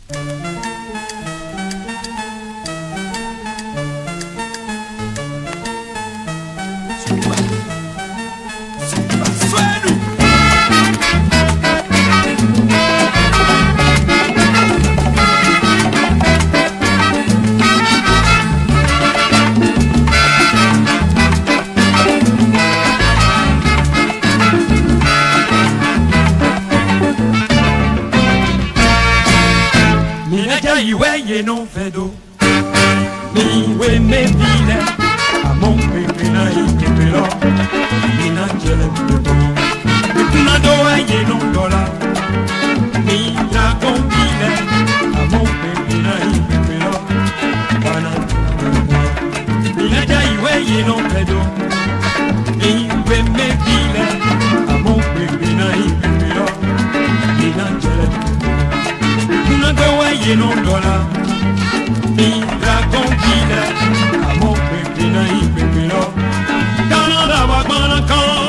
Iwe non fedo mi we me vile a mon pepe na ikepelo mi na jele pepo na do ye non dola mi dragon vile a mon pepe na ikepelo bana mi na ja iwe ye non fedo mi we me vile a mon pepe na ikepelo mi na jele na do ye non dola mi dragon vile a mon pepe na ikepelo Canada wa bana kan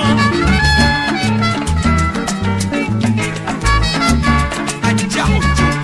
ajao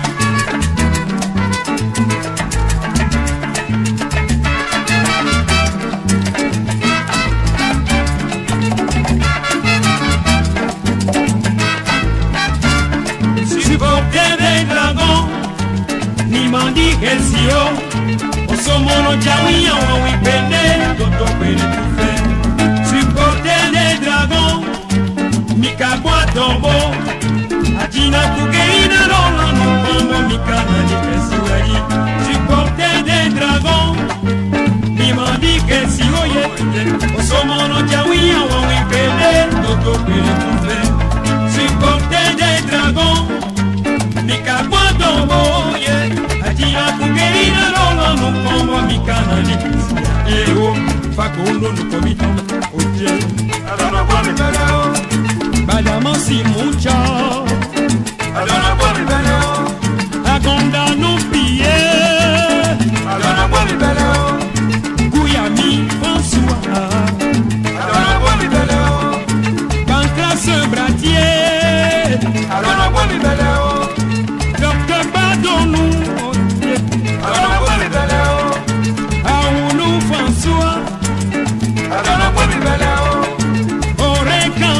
supporter des dragons ni mandi que si yo o somos no jawiya o wi pende toto pende tu fe supporter des dragons mi kabwa tombo ajina kugeina rola no pombo mi kana di pesuayi supporter des dragons ni mandi que si yo ye o somos no jawiya o wi pende toto pende tu fe supporter des dragons mi kabwa tombo ye ajina kugeina rola no pombo mi kana di pesuayi fakondo no komito oje adana kwani beleo badama si mucha adana kwani beleo agonda no pie adana kwani beleo kuyami François adana kwani beleo Pancras Bratier adana kwani beleo Docteur Badonou adana kwani beleo Aoulou François adana kwani beleo Orekan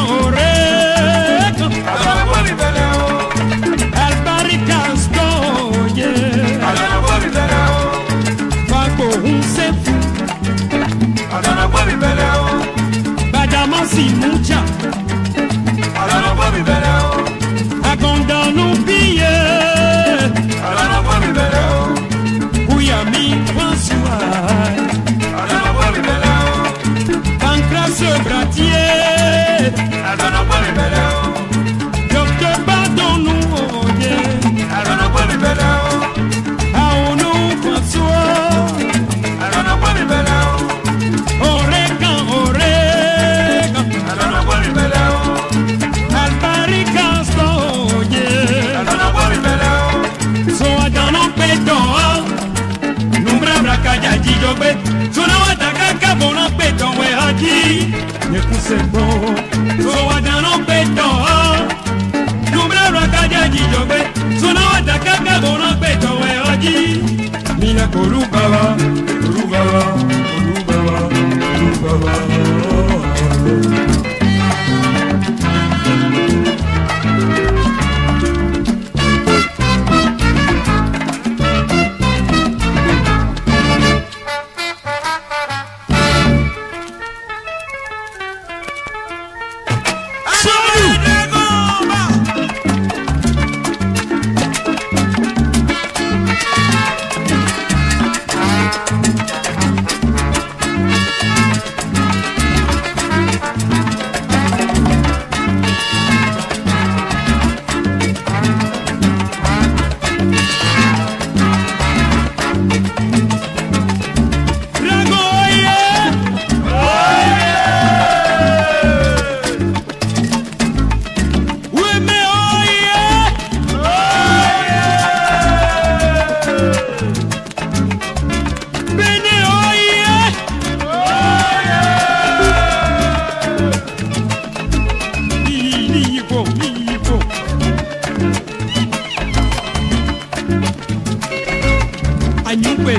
adana kwani beleo Albarikas Goye adana kwani beleo Fako Unsefu adana kwani beleo Badamasi Mucha adana kwani beleo Agonda Nubiye adana kwani beleo Kuyami François adana kwani beleo Pancras Bratier adana kwani beleo Docteur Badonou oye adana kwani beleo Aoulou François adana kwani beleo Orekan adana kwani beleo Albarikas oye adana kwani beleo So adana peto Numbra brakaja jijobe Sona wataka kabona peto we haji Nekusebo So adana peto Numbra brakaja jijobe Sona wataka kabona peto we haji Mina korubaba Korubaba Korubaba Korubaba Anyoupe.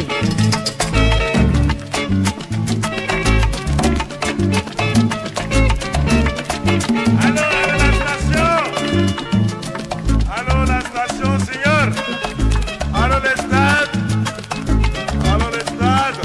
Allô la station, Seigneur. Allô le stade. Allô le stade.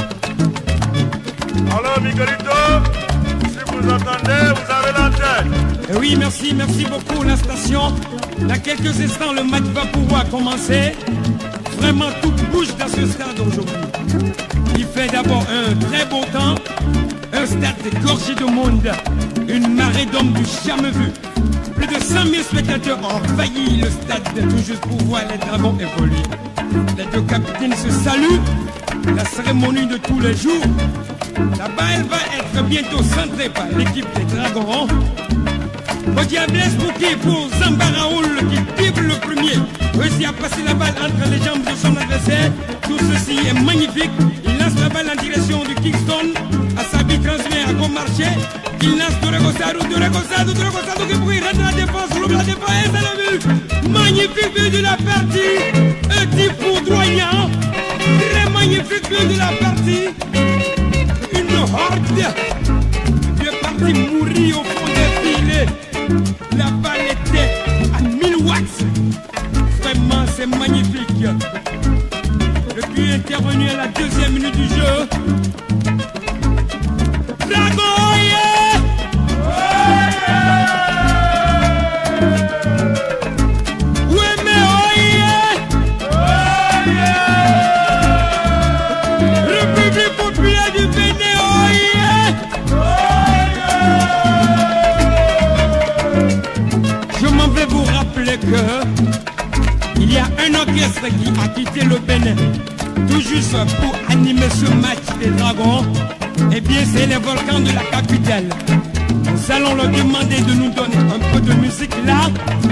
Allô Miguelito. Si vous entendez, vous avez l'antenne. Oui, merci beaucoup la station. Dans quelques instants, le match va pouvoir commencer. Vraiment, tout bouge dans ce stade aujourd'hui. Il fait d'abord un très beau temps. Un stade gorgé de monde. Une marée d'hommes du jamais vu. Plus de 100 000 spectateurs ont envahi le stade tout juste pour voir les Dragons évoluer. Les deux capitaines se saluent. La cérémonie de tous les jours. La balle va être bientôt centrée par l'équipe des Dragons. Au diablesse pour qui? Pour Zambaraoul qui dribble le premier. Réussit à passer la balle entre les jambes de son adversaire. Tout ceci est magnifique. Il lance la balle en direction du Kingston. Asabi transmet à Gomarché. Il lance Doregosado qui pourrait rentrer la défense. L'ouvre la défense et c'est le but. Magnifique but de la partie. Un tir foudroyant. Très magnifique but de la partie. Une horde de partie mourir au fond des filets. La balle était à 1000 watts. Vraiment, c'est magnifique. Le but est intervenu à la deuxième minute du jeu. Dragon, yeah! Oui, mais oh yeah! République populaire du Bénin, oh yeah! Je m'en vais vous rappeler que il y a un orchestre qui a quitté le Bénin tout juste pour animer ce match des Dragons. Eh bien, c'est les volcans de la capitale. Nous allons leur demander de nous donner un peu de musique là.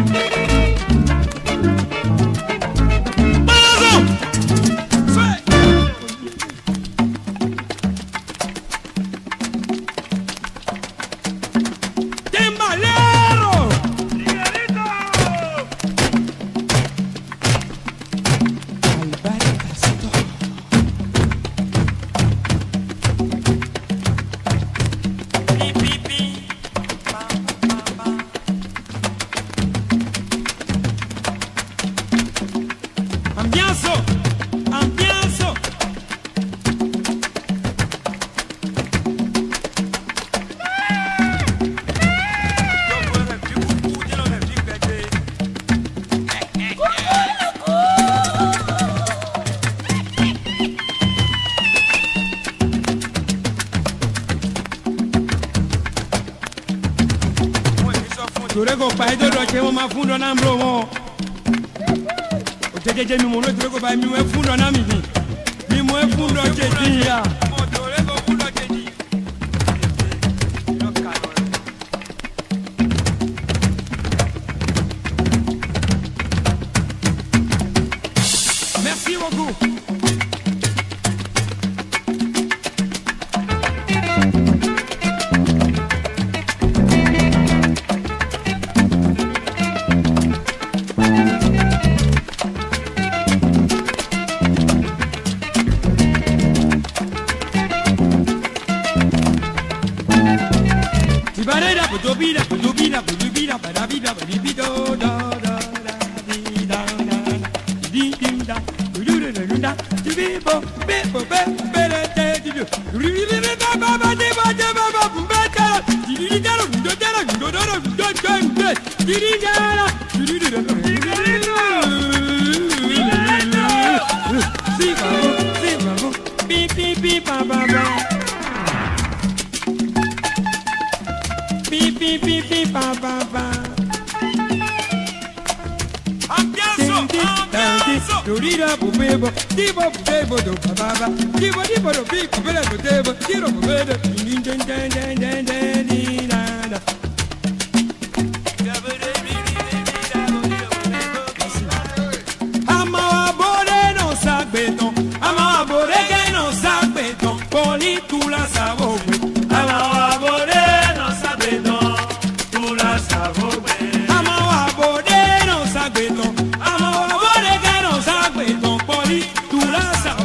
Tureko paido do chemo mafundo na mbromo. Otejeje mi mono tureko pai mi we fundo na mi. Mi mo fundo chedia. Tureko fundo chedi. Merci beaucoup. Poli, tu la sabes.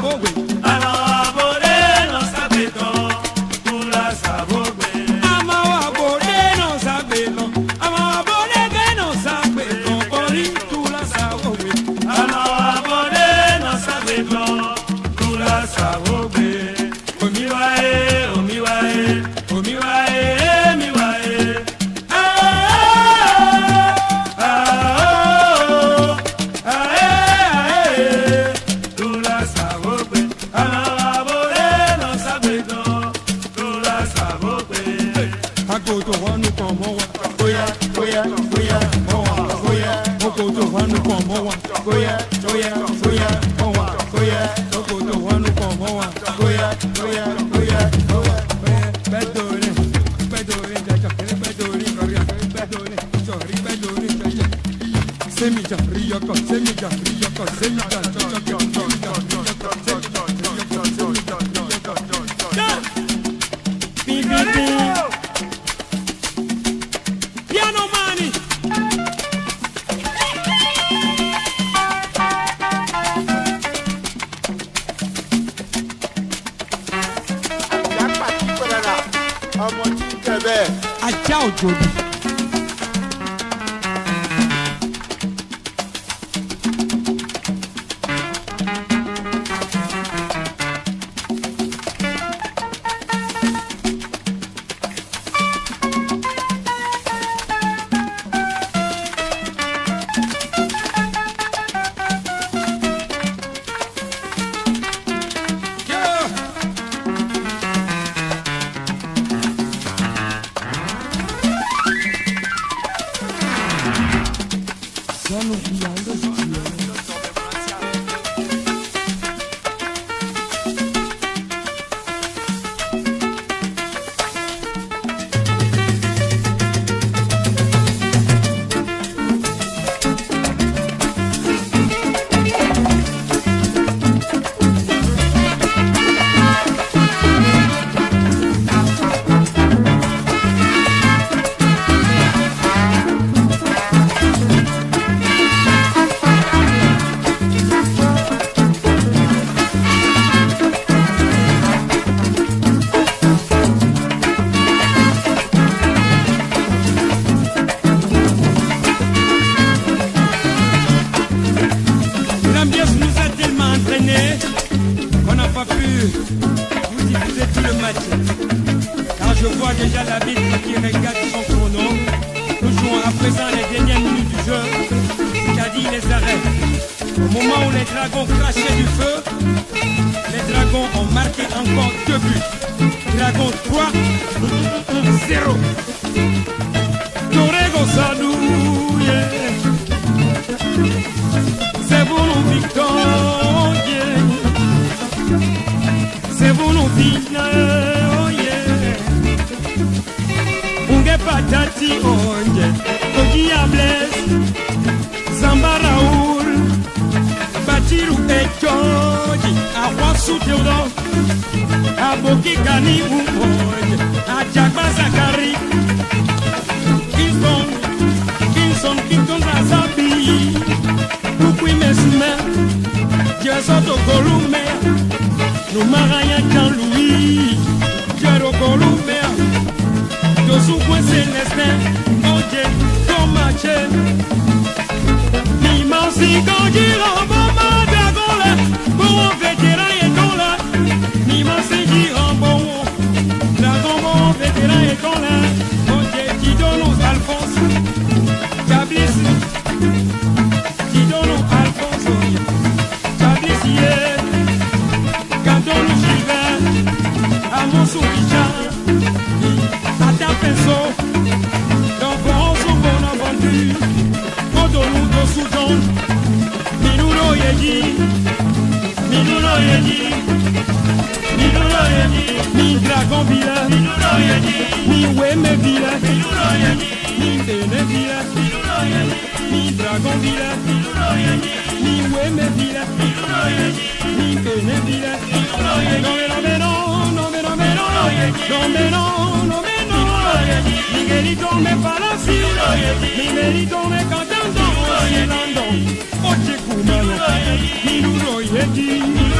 Miguelito me palacio, Miguelito me cantando, Oye, cumano, mi duro y